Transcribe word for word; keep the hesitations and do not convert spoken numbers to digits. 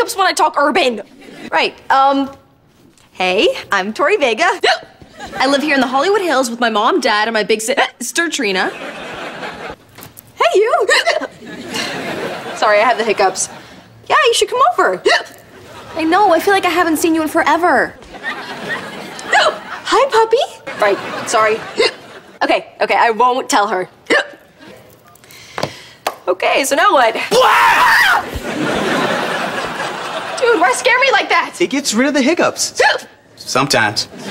hiccups when I talk urban. Right, um, hey, I'm Tori Vega. I live here in the Hollywood Hills with my mom, dad, and my big sister, Trina. Hey, you. Sorry, I have the hiccups. Yeah, you should come over. I know, I feel like I haven't seen you in forever. Hi, puppy. Right, sorry. Okay, okay, I won't tell her. Okay, so now what? Dude, why scare me like that? It gets rid of the hiccups. Sometimes.